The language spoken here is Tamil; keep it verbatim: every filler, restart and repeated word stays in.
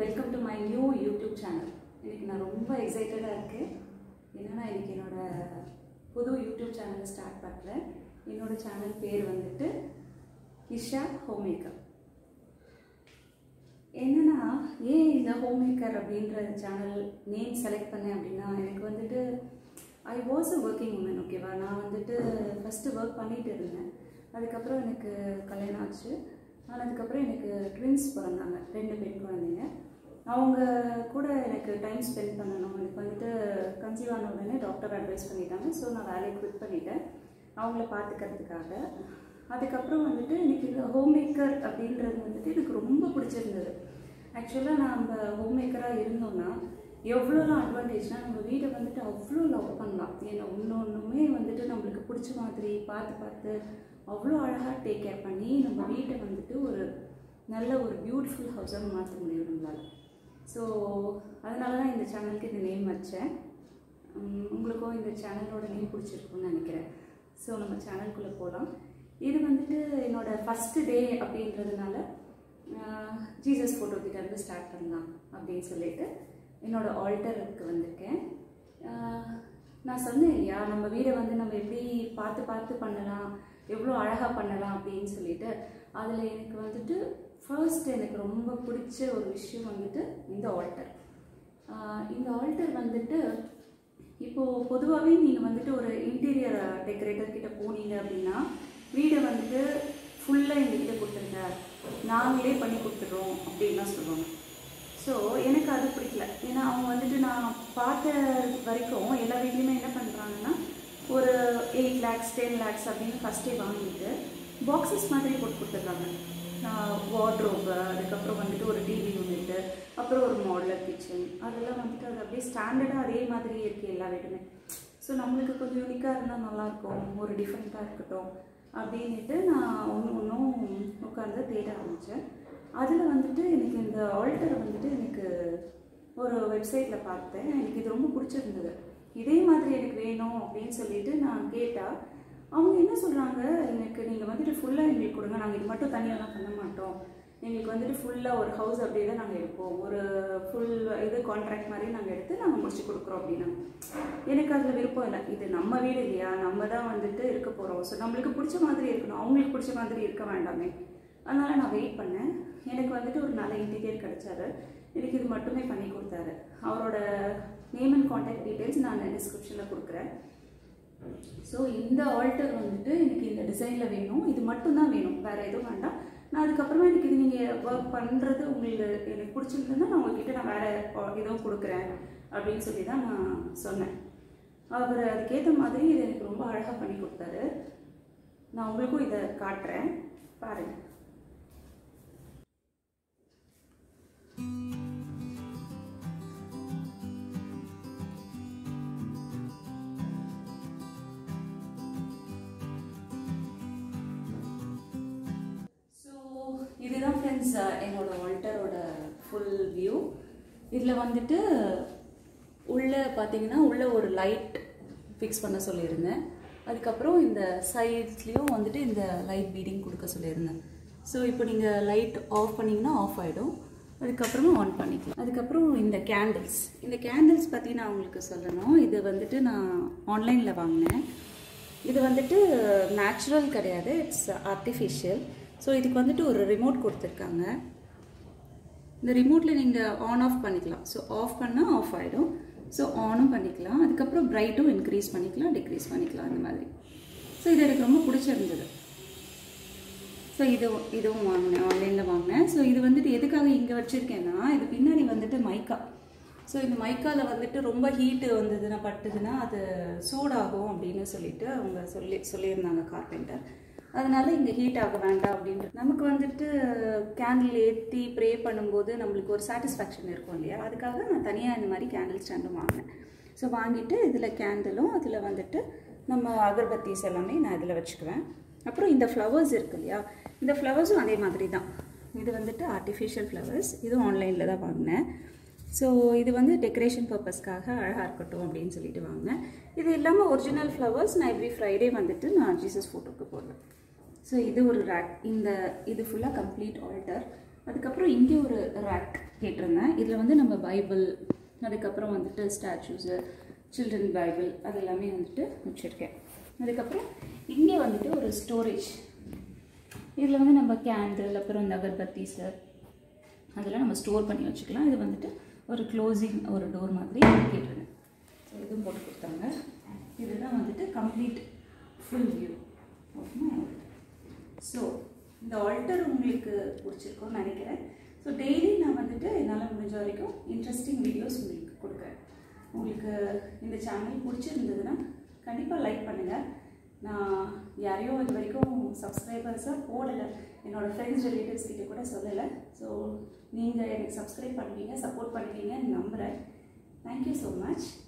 Welcome to my new YouTube channel. இன்னைக்கு நான் ரொம்ப எக்ஸைட்டடா இருக்கேன். என்னன்னா இன்னைக்கு என்னோட புது YouTube சேனலை ஸ்டார்ட் பண்றேன். என்னோட சேனல் பேர் வந்துட்டு இஷா ஹோம்மேக்கர். என்னன்னா ஏன் இந்த ஹோம்மேக்கர் அப்படிங்கற சேனல் நேம் செலக்ட் பண்ணேன் அப்படினா எனக்கு வந்துட்டு I was a working woman, ஓகேவா? நான் வந்துட்டு ஃபர்ஸ்ட் வர்க் பண்ணிட்டு இருந்தேன். அதுக்கு அப்புறம் எனக்கு கல்யாணம் ஆச்சு. அதுக்கு அப்புறம் எனக்கு ட்வின்ஸ் பிறந்தாங்க, ரெண்டு பெண் குழந்தைங்க. அவங்க கூட எனக்கு டைம் ஸ்பெண்ட் பண்ணணும். எனக்கு வந்துட்டு கன்சீவ் ஆன உடனே டாக்டர் அட்வைஸ் பண்ணிட்டாங்க. ஸோ நான் வேலையை குவிட் பண்ணிட்டேன் அவங்கள பார்த்துக்கிறதுக்காக. அதுக்கப்புறம் வந்துட்டு எனக்கு இந்த ஹோம் மேக்கர் அப்படின்றது வந்துட்டு எனக்கு ரொம்ப பிடிச்சிருந்தது. ஆக்சுவலாக நம்ம ஹோம் மேக்கராக இருந்தோம்னா எவ்வளோலாம் அட்வான்டேஜ்னால் நம்ம வீட்டை வந்துட்டு அவ்வளோ லவ் பண்ணலாம். ஏன்னா ஒன்று ஒன்றுமே வந்துட்டு நம்மளுக்கு பிடிச்ச மாதிரி பார்த்து பார்த்து அவ்வளோ அழகாக டேக் கேர் பண்ணி நம்ம வீட்டை வந்துட்டு ஒரு நல்ல ஒரு பியூட்டிஃபுல் ஹவுஸாக மாற்ற முடியும் நம்மளால். ஸோ அதனால தான் இந்த சேனலுக்கு இந்த நேம் வச்சேன். உங்களுக்கும் இந்த சேனலோட நேம் பிடிச்சிருக்குன்னு நினைக்கிறேன். ஸோ நம்ம சேனலுக்குள்ளே போகலாம். இது வந்துட்டு என்னோடய ஃபஸ்ட்டு டே அப்படின்றதுனால ஜீசஸ் ஃபோட்டோ கிட்ட இருந்து ஸ்டார்ட் பண்ணலாம் அப்படின்னு சொல்லிட்டு என்னோட ஆல்டருக்கு வந்திருக்கேன். நான் சொன்னேன் இல்லையா, நம்ம வீடை வந்து நம்ம எப்படி பார்த்து பார்த்து பண்ணலாம், எவ்வளோ அழகாக பண்ணலாம் அப்படின்னு சொல்லிட்டு. அதில் எனக்கு வந்துட்டு ஃபர்ஸ்ட் எனக்கு ரொம்ப பிடிச்ச ஒரு விஷயம் வந்துட்டு இந்த ஆல்டர். இந்த ஆல்டர் வந்துட்டு இப்போது பொதுவாகவே நீங்கள் வந்துட்டு ஒரு இன்டீரியர் டெக்கரேட்டர் கிட்ட போனீங்க அப்படின்னா வீடை வந்துட்டு ஃபுல்லாக எங்ககிட்ட கொடுத்துருங்க, நாங்களே பண்ணி கொடுத்துட்றோம் அப்படின்லாம் சொல்லுவாங்க. ஸோ எனக்கு அது பிடிக்கல. ஏன்னா அவங்க வந்துட்டு நான் பார்த்த வரைக்கும் எல்லா வீட்லேயுமே என்ன பண்ணுறாங்கன்னா ஒரு எயிட் லேக்ஸ் டென் லேக்ஸ் அப்படின்னு ஃபஸ்ட்டே வாங்கிட்டு பாக்ஸஸ் மாதிரி போட்டு கொடுத்துட்றாங்க. வார்ட்ரோப்பு, அதுக்கப்புறம் வந்துட்டு ஒரு டிவி யூனிட்டு, அப்புறம் ஒரு மாடலர் கிச்சன், அதெல்லாம் வந்துட்டு அது அப்படியே ஸ்டாண்டர்டாக அதே மாதிரியே இருக்குது எல்லா வீட்டுமே. ஸோ நம்மளுக்கு கொஞ்சம் யூனிக்காக இருந்தால் நல்லாயிருக்கும், ஒரு டிஃப்ரெண்ட்டாக இருக்கட்டும் அப்படின்ட்டு நான் ஒன்று ஒன்றும் உட்காந்து தேட ஆரம்பித்தேன். அதில் வந்துட்டு எனக்கு இந்த ஆல்டரை வந்துட்டு எனக்கு ஒரு வெப்சைட்டில் பார்த்தேன். எனக்கு இது ரொம்ப பிடிச்சிருந்தது. இதே மாதிரி எனக்கு வேணும் அப்படின்னு சொல்லிட்டு நான் கேட்டால் அவங்க என்ன சொல்கிறாங்க, எனக்கு நீங்கள் வந்துட்டு ஃபுல்லாக எங்களுக்கு கொடுங்க, நாங்கள் இது மட்டும் தனியாகலாம் பண்ண மாட்டோம், எங்களுக்கு வந்துட்டு ஃபுல்லாக ஒரு ஹவுஸ் அப்படியே தான் நாங்கள் எடுப்போம், ஒரு ஃபுல் இது கான்ட்ராக்ட் மாதிரி நாங்கள் எடுத்து நாங்கள் முடிச்சு கொடுக்குறோம் அப்படின்னா. எனக்கு அதில் விருப்பம் இல்லை. இது நம்ம வீடு இல்லையா, நம்ம தான் வந்துட்டு இருக்க போகிறோம். ஸோ நம்மளுக்கு பிடிச்ச மாதிரி இருக்கணும், அவங்களுக்கு பிடிச்ச மாதிரி இருக்க வேண்டாமே. அதனால் நான் வெயிட் பண்ணேன். எனக்கு வந்துட்டு ஒரு நல்ல இன்டீரியர் கிடச்சாரு. எனக்கு இது மட்டுமே பண்ணி கொடுத்தாரு. அவரோட நேம் அண்ட் கான்டாக்ட் டீட்டெயில்ஸ் நான் டிஸ்கிரிப்ஷனில் கொடுக்குறேன். ஸோ இந்த ஆல்டர் வந்துட்டு எனக்கு இந்த டிசைனில் வேணும், இது மட்டும்தான் வேணும், வேறு எதுவும் வேண்டாம். நான் அதுக்கப்புறமா எனக்கு இது நீங்கள் ஒர்க் பண்ணுறது உங்களுக்கு எனக்கு பிடிச்சிருந்ததுன்னா நான் உங்கள்கிட்ட நான் வேறு எதுவும் கொடுக்குறேன் அப்படின்னு சொல்லி தான் நான் சொன்னேன். அவர் அதுக்கேற்ற மாதிரி இது எனக்கு ரொம்ப அழகாக பண்ணி கொடுத்தாரு. நான் உங்களுக்கும் இதை காட்டுறேன், பாருங்கள். இதுதான் ஃப்ரெண்ட்ஸ் என்னோட ஆல்டரோட ஃபுல் வியூ. இதில் வந்துட்டு உள்ளே பார்த்தீங்கன்னா உள்ளே ஒரு லைட் ஃபிக்ஸ் பண்ண சொல்லியிருந்தேன். அதுக்கப்புறம் இந்த சைட்ஸ்லேயும் வந்துட்டு இந்த லைட் பீடிங் கொடுக்க சொல்லியிருந்தேன். ஸோ இப்போ நீங்கள் லைட் ஆஃப் பண்ணிங்கன்னா ஆஃப் ஆகிடும், அதுக்கப்புறமா ஆன் பண்ணிக்கலாம். அதுக்கப்புறம் இந்த கேண்டில்ஸ் இந்த கேண்டில்ஸ் பற்றி நான் உங்களுக்கு சொல்லணும். இது வந்துட்டு நான் ஆன்லைனில் வாங்கினேன். இது வந்துட்டு நேச்சுரல் கிடையாது, இட்ஸ் ஆர்டிஃபிஷியல். ஸோ இதுக்கு வந்துட்டு ஒரு ரிமோட் கொடுத்துருக்காங்க. இந்த ரிமோட்டில் நீங்கள் ஆன் ஆஃப் பண்ணிக்கலாம். ஸோ ஆஃப் பண்ணால் ஆஃப் ஆகிடும், ஸோ ஆனும் பண்ணிக்கலாம். அதுக்கப்புறம் பிரைட்டும் இன்க்ரீஸ் பண்ணிக்கலாம், டிக்ரீஸ் பண்ணிக்கலாம், அந்த மாதிரி. ஸோ இது எனக்கு ரொம்ப பிடிச்சிருந்தது. ஸோ இது இதுவும் வாங்கினேன், ஆன்லைனில் வாங்கினேன். ஸோ இது வந்துட்டு எதுக்காக இங்கே வச்சுருக்கேன்னா, இது பின்னாடி வந்துட்டு மைக்கா. ஸோ இந்த மைக்காவில் வந்துட்டு ரொம்ப ஹீட்டு வந்ததுன்னா பட்டுதுன்னா அது சூடாகும் அப்படின்னு சொல்லிட்டு அவங்க சொல்லி சொல்லியிருந்தாங்க கார்பெண்டர். அதனால இங்கே ஹீட் ஆக வேண்டாம் அப்படின்ட்டு நமக்கு வந்துட்டு கேண்டில் ஏற்றி ப்ரே பண்ணும்போது நம்மளுக்கு ஒரு சாட்டிஸ்ஃபேக்ஷன் இருக்கும் இல்லையா, அதுக்காக நான் தனியாக இந்த மாதிரி கேண்டில் ஸ்டாண்டும் வாங்கினேன். ஸோ வாங்கிட்டு இதில் கேண்டிலும் அதில் வந்துட்டு நம்ம அகர்பத்திஸ் எல்லாமே நான் இதில் வச்சுக்குவேன். அப்புறம் இந்த ஃப்ளவர்ஸ் இருக்கு இல்லையா, இந்த ஃப்ளவர்ஸும் அதே மாதிரி தான். இது வந்துட்டு ஆர்டிஃபிஷியல் ஃப்ளவர்ஸ், இதுவும் ஆன்லைனில் தான் வாங்கினேன். ஸோ இது வந்து டெக்கரேஷன் பர்பஸ்க்காக அழகாக இருக்கட்டும் அப்படின்னு சொல்லிட்டு வாங்கினேன். இது இல்லாமல் ஒரிஜினல் ஃப்ளவர்ஸ் நான் எவ்ரி ஃப்ரைடே வந்துட்டு நான் ஜீசஸ் ஃபோட்டோக்கு போடுவேன். ஸோ இது ஒரு ரேக். இந்த இது ஃபுல்லாக கம்ப்ளீட் ஆல்டர். அதுக்கப்புறம் இங்கே ஒரு ரேக் கேட்டிருந்தேன். இதில் வந்து நம்ம பைபிள், அதுக்கப்புறம் வந்துட்டு ஸ்டாச்சூஸு, சில்ட்ரன் பைபிள் அது எல்லாமே வந்துட்டு வச்சுருக்கேன். அதுக்கப்புறம் இங்கே வந்துட்டு ஒரு ஸ்டோரேஜ், இதில் வந்து நம்ம கேண்டில், அப்புறம் இந்த அகர்பத்தீஸு அதெல்லாம் நம்ம ஸ்டோர் பண்ணி வச்சுக்கலாம். இது வந்துட்டு ஒரு க்ளோசிங் ஒரு டோர் மாதிரி கேட்டிருந்தேன். ஸோ இதுவும் போட்டு கொடுத்தாங்க. இதுதான் வந்துட்டு complete full view. Okay. So இந்த ஆல்டர் உங்களுக்கு பிடிச்சிருக்கும்னு நினைக்கிறேன். ஸோ டெய்லி நான் வந்துட்டு என்னால் முடிஞ்ச வரைக்கும் இன்ட்ரெஸ்டிங் வீடியோஸ் உங்களுக்கு கொடுக்குறேன். உங்களுக்கு இந்த சேனல் பிடிச்சிருந்ததுன்னா கண்டிப்பாக லைக் பண்ணுங்கள். நான் யாரையும் இது வரைக்கும் சப்ஸ்கிரைபர்ஸாக போடலை, என்னோடய ஃப்ரெண்ட்ஸ் ரிலேட்டிவ்ஸ் கிட்ட கூட சொல்லலை. ஸோ நீங்கள் எனக்கு சப்ஸ்கிரைப் பண்ணுவீங்க, சப்போர்ட் பண்ணுவீங்கன்னு நம்புகிறேன். Thank you so much.